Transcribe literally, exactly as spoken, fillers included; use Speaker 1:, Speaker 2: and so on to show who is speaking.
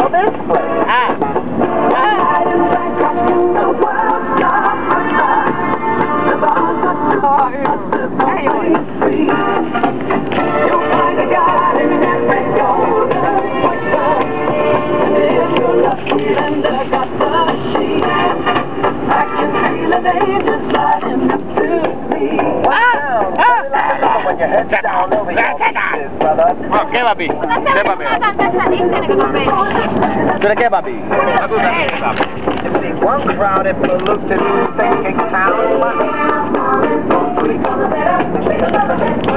Speaker 1: know this place.
Speaker 2: Ah.
Speaker 1: When your head's down over here, brother.
Speaker 2: Oh, kebabi. Kebabi. Kyllä kebabi.
Speaker 1: One crowd if you looked at you thinking town.